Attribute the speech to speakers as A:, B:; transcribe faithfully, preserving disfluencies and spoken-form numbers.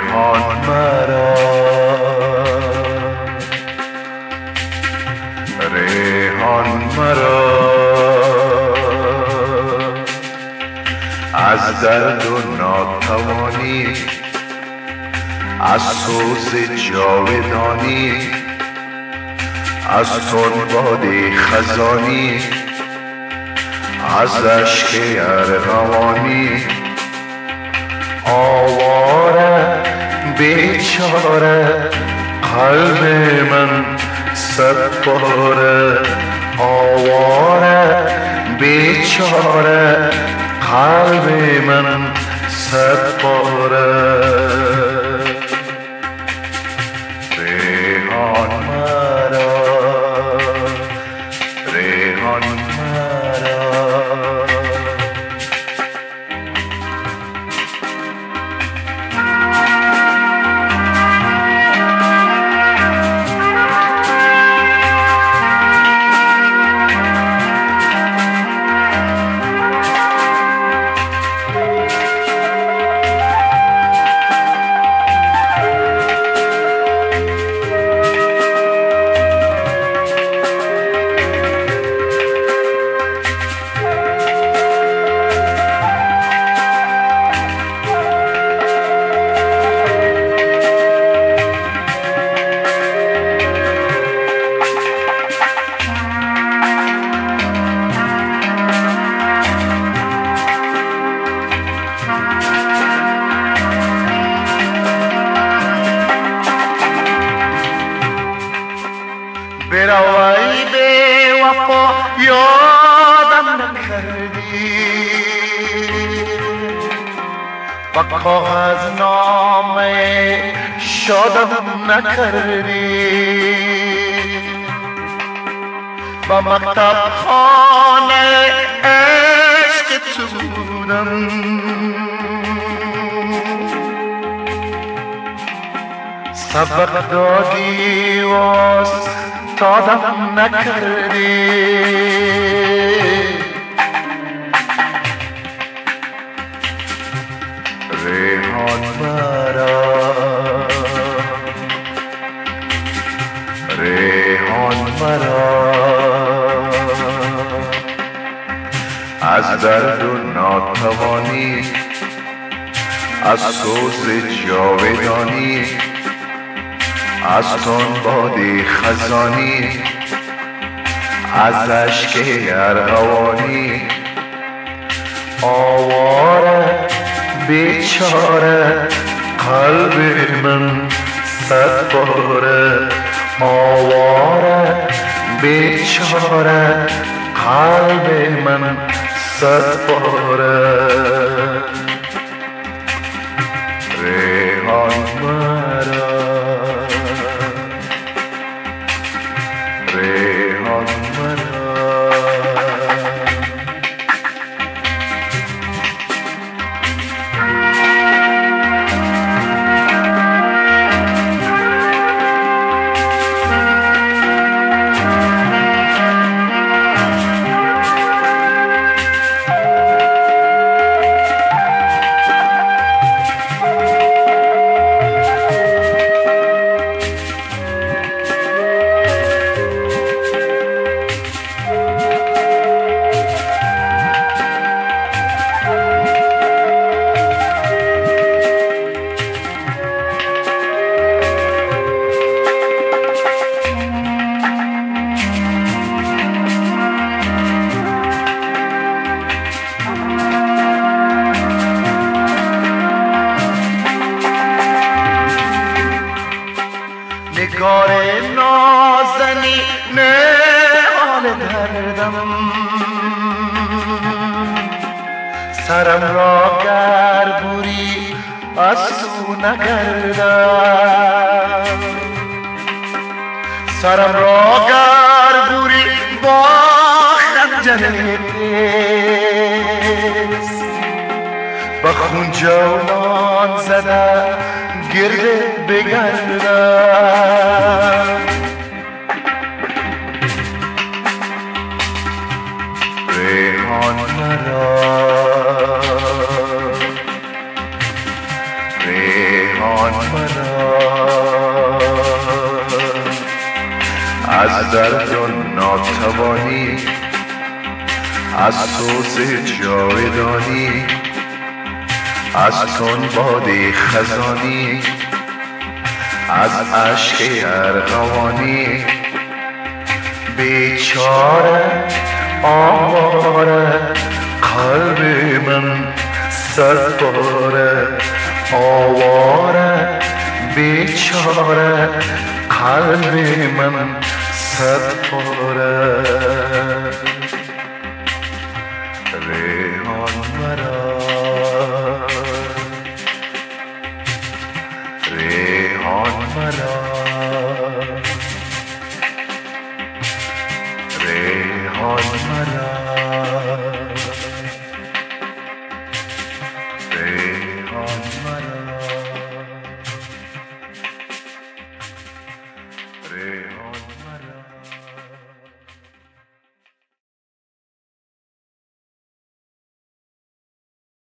A: ریحان مرا، ریحان مرا از درد و ناتوانی، از سوز جاودانی، از تنباد خزانی، از اشک ارغوانی، آواره بیچاره قلب من صد باره، آواره بیچاره قلب من صد باره. ریحان مرا، ریحان مرا بروی به وفا یادم نکردی، با کاغذ نامه شادم نکردی، با مکتب خانه عشق تو بودم، سبق دادی واس تادم نکردی. ریحان مرا، ریحان مرا از درد و ناتوانی، از سوز جاودانی، از تنباد خزانی، از اشک ارغوانی، آواره بیچاره قلب من صد باره، آواره بیچاره قلب من صد باره. ریحان مرا، ریحان مرا نگار نازنی نهال دردم، سرم را گربوری از تو نگردم، سرم را گربوری با خنجر تیز، با خون جولان زده گرده بگردم. ریحان مرا، ریحان ریحان مرا از درد و ناتوانی، از سوز جاودانی، از تن باد خزانی، از عشق ارغوانی. بیچاره آواره قلب من صد باره، آواره بیچاره قلب من صد باره. ریحان مرا ریحان مرا ریحان مرا ریحان مرا ریحان مرا